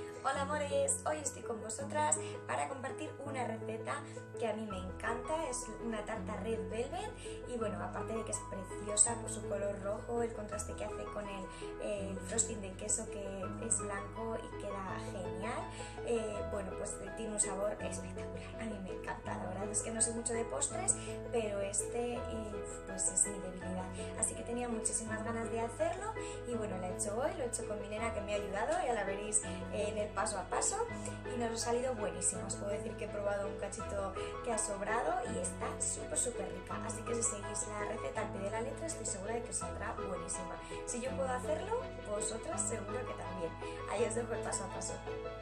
Hola amores, hoy estoy con vosotras para compartir una receta que a mí me encanta, es una tarta Red Velvet y bueno, aparte de que es preciosa por su color rojo, el contraste que hace con el frosting de queso que es blanco y queda genial, bueno pues tiene un sabor espectacular, a mí me encanta, la verdad es que no sé mucho de postres, pero pues es mi debilidad, así que tenía muchísimas ganas de hacerlo y bueno, lo he hecho hoy, lo he hecho con mi nena que me ha ayudado, ya la veréis en el paso a paso y nos ha salido buenísimo. Os puedo decir que he probado un cachito que ha sobrado y está súper rica, así que si seguís la receta al pie de la letra estoy segura de que os saldrá buenísima. Si yo puedo hacerlo, vosotras seguro que también. Ahí os dejo el paso a paso.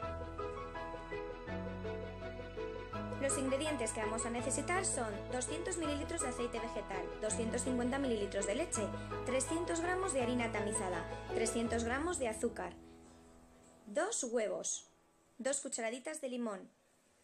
Los ingredientes que vamos a necesitar son 200 ml de aceite vegetal, 250 ml de leche, 300 gramos de harina tamizada, 300 gramos de azúcar, 2 huevos, 2 cucharaditas de limón,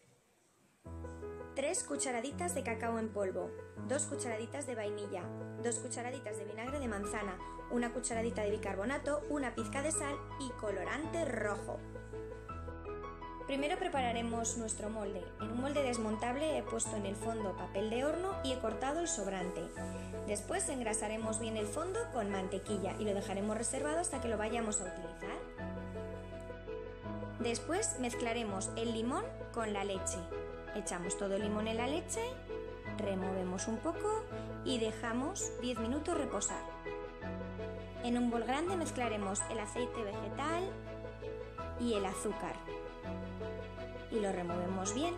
3 cucharaditas de cacao en polvo, 2 cucharaditas de vainilla, 2 cucharaditas de vinagre de manzana, 1 cucharadita de bicarbonato, una pizca de sal y colorante rojo. Primero prepararemos nuestro molde. En un molde desmontable he puesto en el fondo papel de horno y he cortado el sobrante. Después engrasaremos bien el fondo con mantequilla y lo dejaremos reservado hasta que lo vayamos a utilizar. Después mezclaremos el limón con la leche. Echamos todo el limón en la leche, removemos un poco y dejamos 10 minutos reposar. En un bol grande mezclaremos el aceite vegetal y el azúcar. Y lo removemos bien.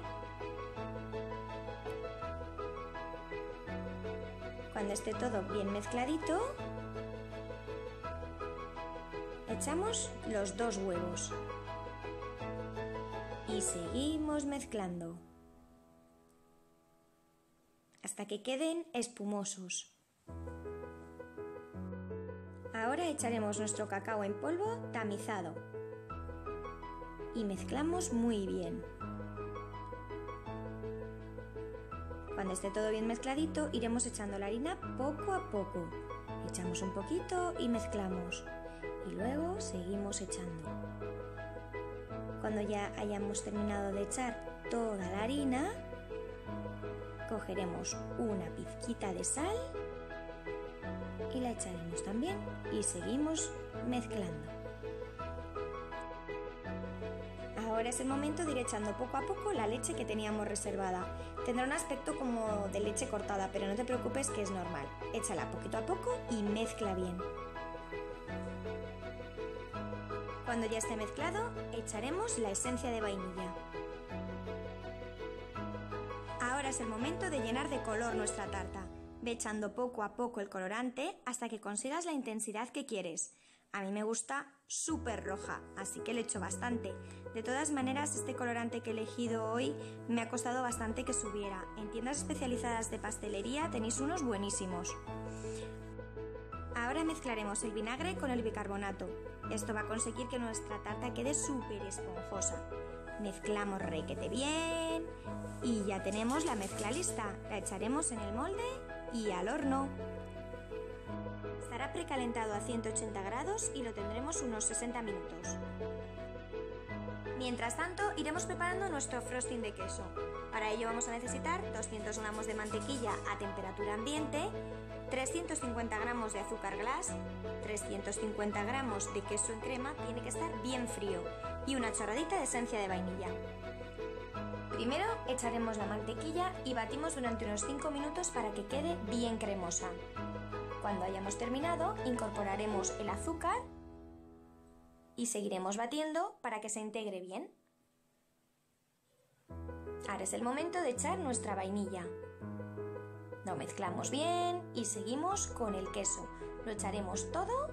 Cuando esté todo bien mezcladito, echamos los 2 huevos y seguimos mezclando hasta que queden espumosos. Ahora echaremos nuestro cacao en polvo tamizado y mezclamos muy bien. Cuando esté todo bien mezcladito, iremos echando la harina poco a poco. Echamos un poquito y mezclamos. Y luego seguimos echando. Cuando ya hayamos terminado de echar toda la harina, cogeremos una pizquita de sal y la echaremos también. Y seguimos mezclando. Ahora es el momento de ir echando poco a poco la leche que teníamos reservada. Tendrá un aspecto como de leche cortada, pero no te preocupes que es normal. Échala poquito a poco y mezcla bien. Cuando ya esté mezclado, echaremos la esencia de vainilla. Ahora es el momento de llenar de color nuestra tarta. Ve echando poco a poco el colorante hasta que consigas la intensidad que quieres. A mí me gusta súper roja, así que le echo bastante. De todas maneras, este colorante que he elegido hoy me ha costado bastante que subiera. En tiendas especializadas de pastelería tenéis unos buenísimos. Ahora mezclaremos el vinagre con el bicarbonato. Esto va a conseguir que nuestra tarta quede súper esponjosa. Mezclamos requete bien y ya tenemos la mezcla lista. La echaremos en el molde y al horno. Estará precalentado a 180 grados y lo tendremos unos 60 minutos. Mientras tanto, iremos preparando nuestro frosting de queso. Para ello vamos a necesitar 200 gramos de mantequilla a temperatura ambiente, 350 gramos de azúcar glass, 350 gramos de queso en crema, tiene que estar bien frío, y una chorradita de esencia de vainilla. Primero echaremos la mantequilla y batimos durante unos 5 minutos para que quede bien cremosa. Cuando hayamos terminado, incorporaremos el azúcar y seguiremos batiendo para que se integre bien. Ahora es el momento de echar nuestra vainilla. Lo mezclamos bien y seguimos con el queso. Lo echaremos todo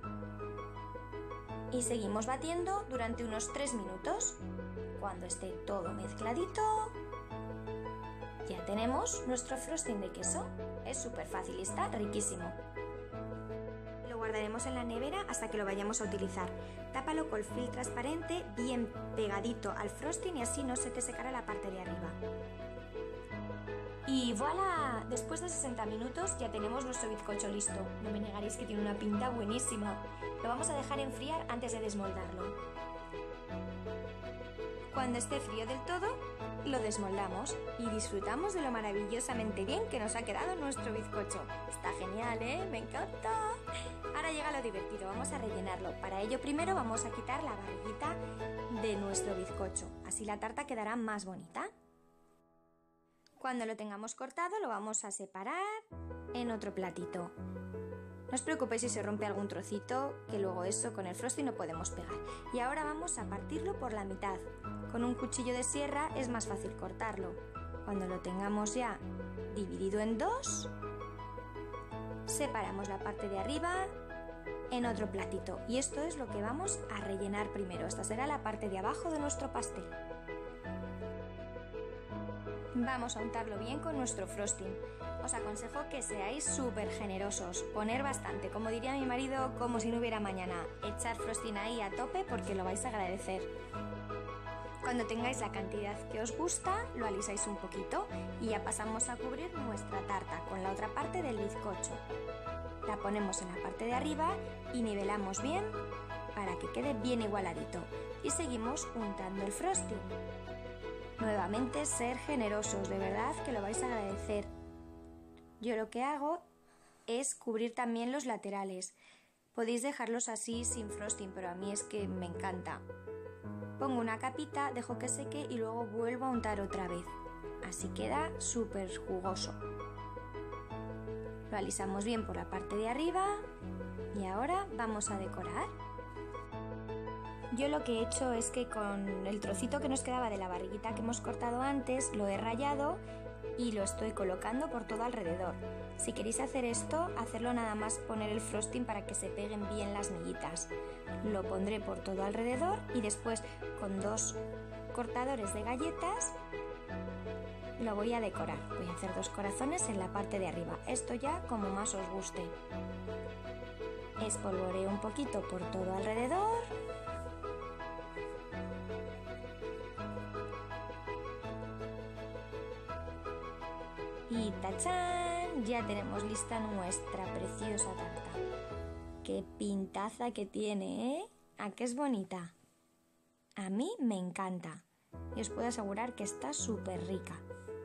y seguimos batiendo durante unos 3 minutos. Cuando esté todo mezcladito, ya tenemos nuestro frosting de queso. Es súper fácil y está riquísimo. Lo guardaremos en la nevera hasta que lo vayamos a utilizar. Tápalo con film transparente bien pegadito al frosting y así no se te secará la parte de arriba. Y voilà, después de 60 minutos ya tenemos nuestro bizcocho listo. No me negaréis que tiene una pinta buenísima. Lo vamos a dejar enfriar antes de desmoldarlo. Cuando esté frío del todo, lo desmoldamos y disfrutamos de lo maravillosamente bien que nos ha quedado nuestro bizcocho. Está genial, ¿eh? ¡Me encanta! Ahora llega lo divertido, vamos a rellenarlo. Para ello primero vamos a quitar la barriguita de nuestro bizcocho, así la tarta quedará más bonita. Cuando lo tengamos cortado lo vamos a separar en otro platito. No os preocupéis si se rompe algún trocito, que luego eso con el frosting no podemos pegar. Y ahora vamos a partirlo por la mitad. Con un cuchillo de sierra es más fácil cortarlo. Cuando lo tengamos ya dividido en dos, separamos la parte de arriba en otro platito. Y esto es lo que vamos a rellenar primero. Esta será la parte de abajo de nuestro pastel. Vamos a untarlo bien con nuestro frosting. Os aconsejo que seáis súper generosos, poner bastante, como diría mi marido, como si no hubiera mañana, echar frosting ahí a tope porque lo vais a agradecer. Cuando tengáis la cantidad que os gusta, lo alisáis un poquito y ya pasamos a cubrir nuestra tarta con la otra parte del bizcocho. La ponemos en la parte de arriba y nivelamos bien para que quede bien igualadito y seguimos untando el frosting. Nuevamente, ser generosos, de verdad que lo vais a agradecer. Yo lo que hago es cubrir también los laterales. Podéis dejarlos así sin frosting, pero a mí es que me encanta. Pongo una capita, dejo que seque y luego vuelvo a untar otra vez. Así queda súper jugoso. Lo alisamos bien por la parte de arriba y ahora vamos a decorar. Yo lo que he hecho es que con el trocito que nos quedaba de la barriguita que hemos cortado antes, lo he rallado y lo estoy colocando por todo alrededor. Si queréis hacer esto, hacerlo nada más poner el frosting para que se peguen bien las miguitas. Lo pondré por todo alrededor y después con dos cortadores de galletas lo voy a decorar. Voy a hacer dos corazones en la parte de arriba. Esto ya como más os guste. Espolvoreo un poquito por todo alrededor. Y ¡tachán! Ya tenemos lista nuestra preciosa tarta. ¡Qué pintaza que tiene, eh! ¿A qué es bonita? A mí me encanta. Y os puedo asegurar que está súper rica.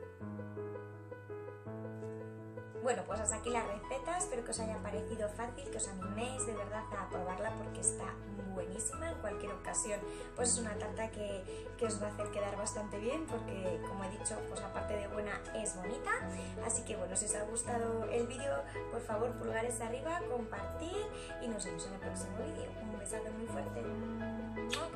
Bueno, pues hasta aquí la receta. Espero que os haya parecido fácil, que os animéis de verdad a probarla porque está buenísima. En cualquier ocasión, pues es una tarta que os va a hacer quedar bastante bien porque, como he dicho, pues aparte de buena, es bonita. Así que bueno, si os ha gustado el vídeo, por favor, pulgares arriba, compartir y nos vemos en el próximo vídeo. Un besazo muy fuerte.